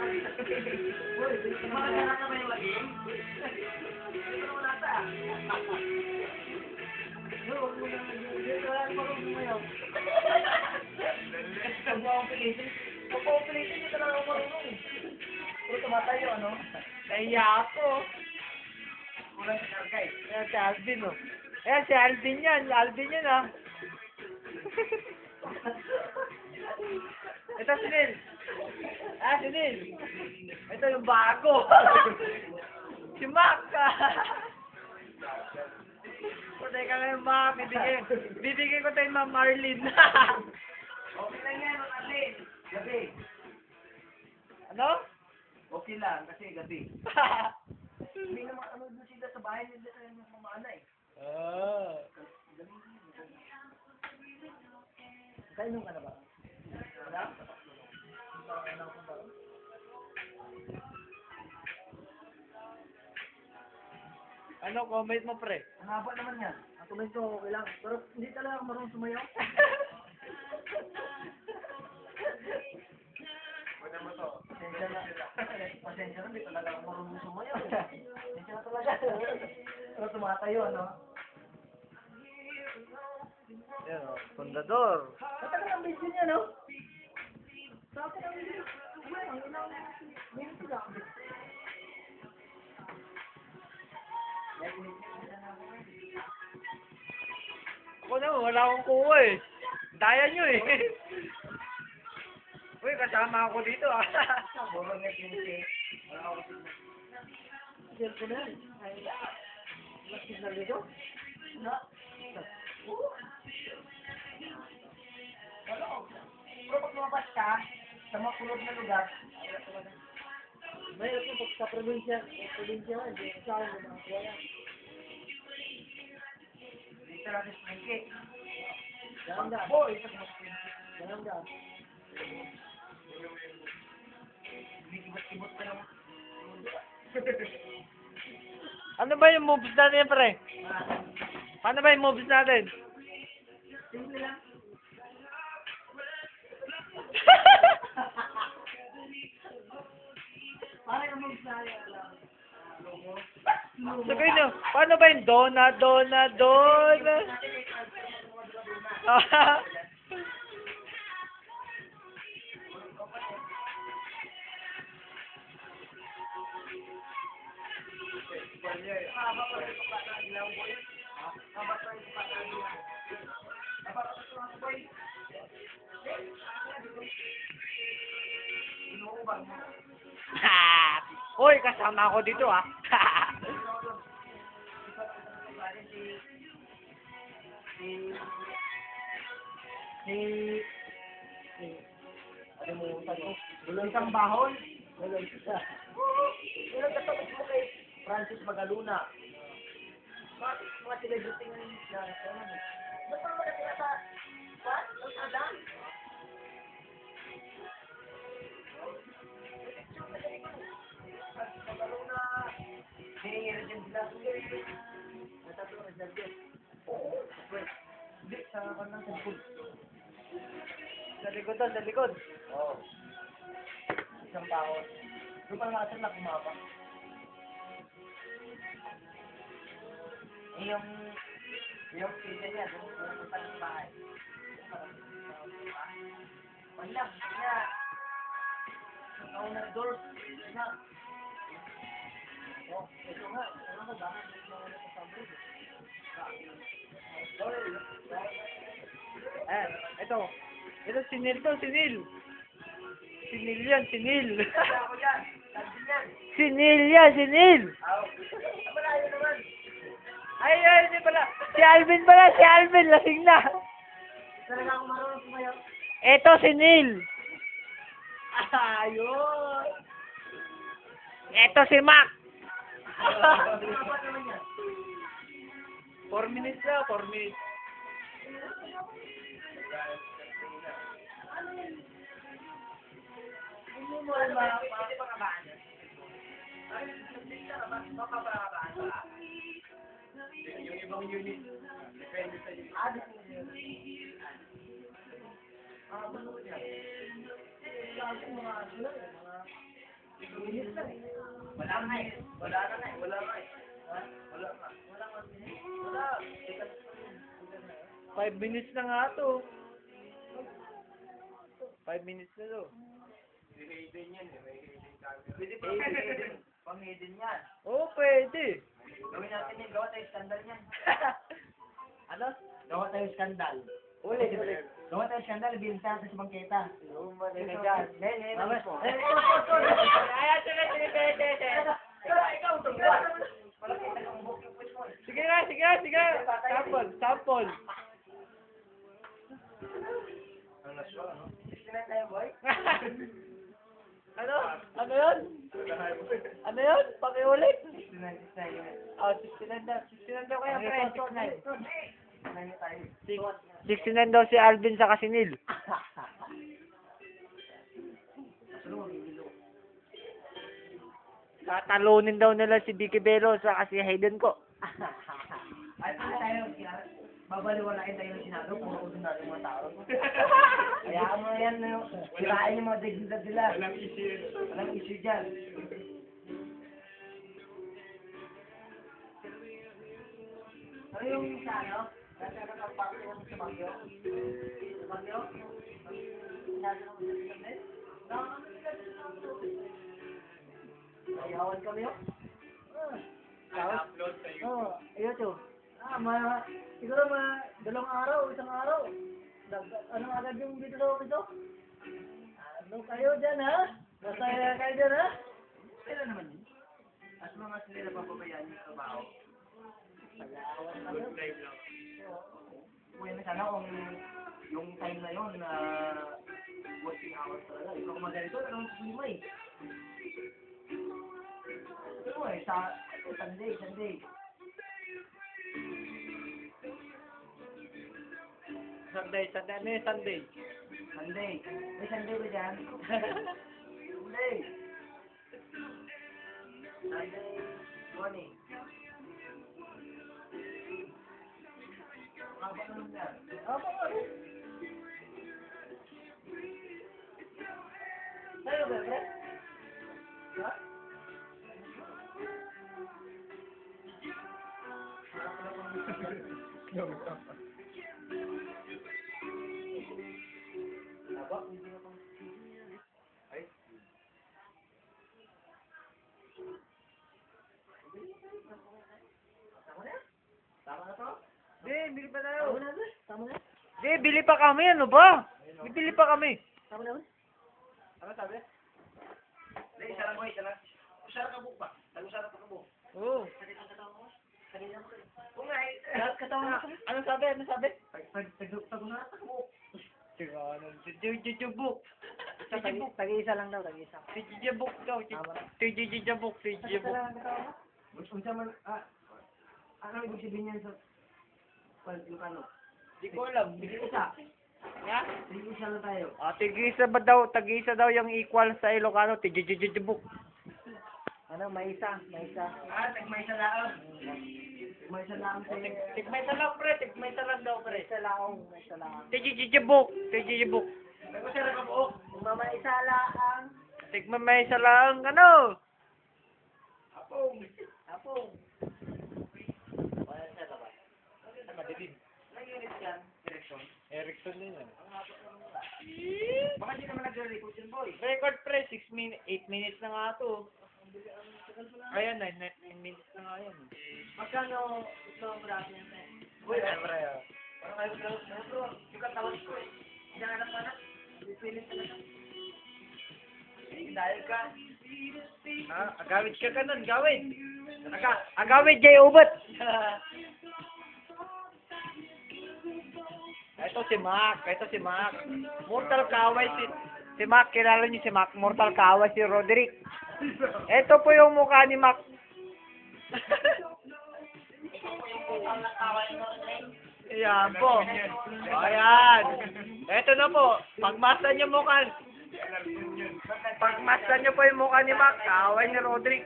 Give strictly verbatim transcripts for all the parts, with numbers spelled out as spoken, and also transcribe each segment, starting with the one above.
Uy, makakala na ba yung lagim? Dito naman nata. No, huwag mo na. Dito wala na marunong sumayaw. Kasi pag mo akong pilitin, pag mo akong pilitin, dito lang ako marunong. Puro tumatayo, ano? Kaya ako. Kulang sa kargay. Ayan si Alvin, oh. Ayan si Alvin yan. Alvin yan, ah. Ito si Neil. Ah, si Neil. Ito yung bago. Si Mac. Patay ka na yung Mac. Bibigyan, bibigyan ko tayo Ma'am Marlene. Okay lang yan, mga Arlene. Gabi. Ano? Okay lang, kasi gabi. Hindi naman ano doon sila sa bahay nila sa mga mamana eh. Ah. Kainom ka na ba? Wala? Ano, comment mo, pre? Ang haba naman yan. Ang comment ko okay lang. Pero hindi talaga ako marunong sumayaw. Wala mo to. Pasensya na. Pasensya na, hindi talaga ako marunong sumayaw. Pasensya na talaga. Pero tumatayo, ano? Yan, oh. Fundador. Matagal ang video niya, no? Sa akin ang video. Well, ang ilang minuto lang. Ako naman, wala akong kuha eh. Daya nyo eh. Uy, kasama ako dito ah. Borong na kinti. Wala ako signal. Siya ko na. Ay, mas signal dito? Na? Wala ko. Pero pag lumabas ka, sa mga kulog na lugar, may ito pag sa probinsya, probinsya, hindi sa akin, mga kuwala. Dito natin sa Pengke. Ganun da. Boy! Ganun da. Bigibot-ibot ka naman. Ano ba yung moves natin, pre? Paano ba yung moves natin? Simple lang. Parang ang mag-sari lang. Sabihin nyo, paano ba yung dona, dona, dona? Haba pa rin pa ng ilaw, boy. Haba pa rin pa ng ilaw. Haba pa rin pa ng boy. Inuubang mo. Uy, kasama ako dito ah. Si... Si... Ano mo, sabi ko, isang bahon. Bulong isa. Pero katapos mo kay Francis Magaluna. Bakit mga celebrity ngayon na ano? Ba't pa mga sila sa... What? Ang sadang? Francis Magaluna. Hiningirin din sila. Natato na sila dyan. Oo. Hindi, sa kanang sa likod. Sa likod doon, sa likod. Oo. Isang bahon. Doon pa nga sila kumapa. Eh, yung... Yung pizza niya, doon pumunta ng bahay. Wala, kaya... Ang kaunang door, na... Oh, ito nga, ano ba ba? Mga nakasabog. Eh, ito. Ito, si Neil to, si Neil. Si Neil yan, si Neil. Ako yan, sabi yan. Si Neil yan, si Neil. Aw, malayo naman. Ay, ay, hindi pala. Si Alvin pala, si Alvin. Lasing na. Talaga ako marunong sumayaw. Ito, si Neil. Ayun. Ito, si Mac. Ano naman yan? Four minutes na, four minutes. Hindi mo rin ma... Hindi pa kabaan yan. Ay, hindi ka ba? Baka pa kabaan ba? Yung ibang unit. Depende sa unit. Ah, depende sa unit. Ah, ano ko yan? Kasi mga sila, mga... lang eh. Wala nga eh. Wala na nga eh. Wala nga eh. Ha? Wala nga. Wala nga. Wala. Five minutes na nga to. Five minutes na to. Hidden yan eh. May hidden camera. Pwede pa hidden. Pang hidden yan. Oo, pwede. Gawin natin yan. Gawa tayo skandal yan. Ano? Gawa tayo skandal. Ulit, ulit. Gawa tayo skandal. Binta sa bangketa. Umali ka dyan. Hey, hey, Mama- hey. Ayan, sige, sige, sige, sige, sige. Ikaw, tumbuhan. Malaki na yung book yung quiz mo eh. Sige na, sige na, sige na. Sample, sample. Ano na siya, ano? sixty-nine tayo, boy. Ano? Ano yun? Ano yun? Pakiulit. sixty-nine, sixty-nine. Oh, sixty-nine daw. sixty-nine daw kaya, pre. sixty-nine. sixty-nine tayo. sixty-nine daw si Alvin sa Kasinil. Tatalunin daw nila si Vicky Bello sa kasi Hayden ko. Ay, ano tayo? Babaliwalain tayo ng Senado. Puro ordinary mga tao. Hayaan mo na yan. no? Sirain yung mga dignidad nila. Walang issue. Walang issue dyan. Ano yung sa ano? Kasi ano nagpapakita yung sa Bagyo? Sa Bagyo? Sinabi ng mga ayawan kami yun? Ah. upload sa Oo, oh, YouTube. Ah, ma, siguro ma, dalawang araw, isang araw. Dag, ano agad yung dito sa office? Ano kayo dyan, ha? Masaya kayo dyan, ha? Sila naman yun. At mga sila na papabayaan yung trabaho. Salawan na yun. Uy, na sana kung yung time na yun na working hours talaga. Ikaw kung maganito, anong lima eh. Ano eh, sa Sunday, Sunday. Sunday, Sunday. Ano yung Sunday? Sunday. May Sunday ba dyan? Sunday. Sunday morning. Apa naman yan? Apa nga rin? Tayo ba, pre? Ha? Aba, hindi na pang... Ay? Tama na? Tama na to? Di, bili pa tayo. Tama na, pre? Tama na? Di, bili pa kami. Ano ba? Bibili pa kami. Tama na, pre? Ano sabi? Hindi, isa lang ko, isa lang. Isa lang ka book ba? Isa lang ka book. Oo. Kung nga, lahat katawan na. Ano sabi? Ano sabi? Tag-tag-tag na ako. Sige, ano? Jujubuk. Tag-isa lang daw, tag-isa. Jujubuk daw. Jujubuk. Jujubuk. Unsa man, ah, ano ibig sabihin yan sa Ilocano? Di ko alam. Tig-isa. Ya? Tig-isa lang tayo. Ah, tig-isa ba daw? Tag-isa daw yung equal sa Ilocano. Jujubuk. Ano, may isa, may isa. Ah, tag-may isa lang. May isa lang sa... Tigmay sa lang, pre. Tigmay sa lang daw, pre. May isa lang, may isa lang. Jujubuk. Jujubuk. Tag-isa lang ka buo. Mama, isa lang. Tigmay sa lang, ano? Apong. Apong. Wala siya naman. Ano, madilim. Nag-unit yan, direction. Erickson din yan. Baka di naman nag-record yun, boy. Record pre, six minutes, eight minutes na nga to. Ayan, nine, nine minutes na nga yan. Magkano ito ang braso niya, pre? Uy, ay, pre, ah. Parang kayo bro, bro, bro, yung katawan ko eh. Hindi ang anak anak. Pipilit ka na siya. Eh, dahil ka. Ha? Agawid ka ka nun, gawid. Aga, agawid, Jay Ubat. Ito si Mac, ito si Mac. Mortal Kaway si si Mac, kilala niyo si Mac, Mortal Kaway si Roderick. Ito po yung mukha ni Mac. Ayan po. Ayan. Ito na po. Pagmasdan niyo mukha. Pagmasdan niyo po yung mukha ni Mac, kaway ni Roderick.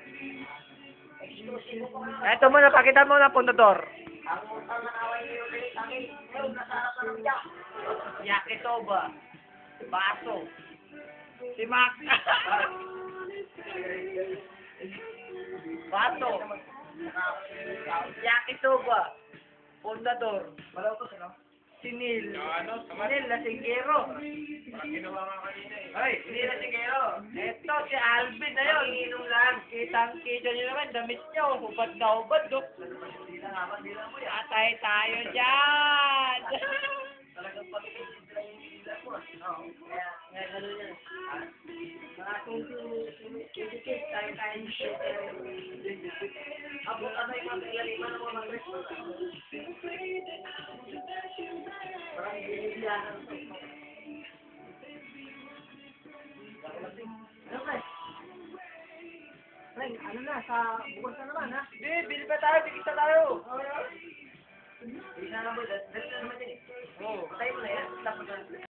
Ito muna, pakita mo na, Pundador. Ang utang na away ni Roderick sa akin. Ngayon, nasa harap na ng yak. Yakisoba. Baso. Si Mac. Bato. Yakisoba. Pondador. Wala ko sino? Si Neil. Si Neil, lasinggero. Ay, hindi lasinggero. Eto, si Alvin na yun. Iinom lang. Kitang-kita nyo naman, damit nyo. Hubad na hubad, do. Atay tayo dyan. Talagang pag-isip lang yung ilan mo. Oo. Kaya, kaya gano'n yan. Mga kung sumisikip, tayo-tayo yung shooter. Abot ano yung mga ilaliman ng mga Christmas. Parang binibiyaan. Ano ba? Ren, ano na, sa bukas na naman, ha? Hindi, bili pa tayo, bigisa tayo. Hindi na naman, dahil na naman din eh. Oo. Patay mo na yan, tapos na.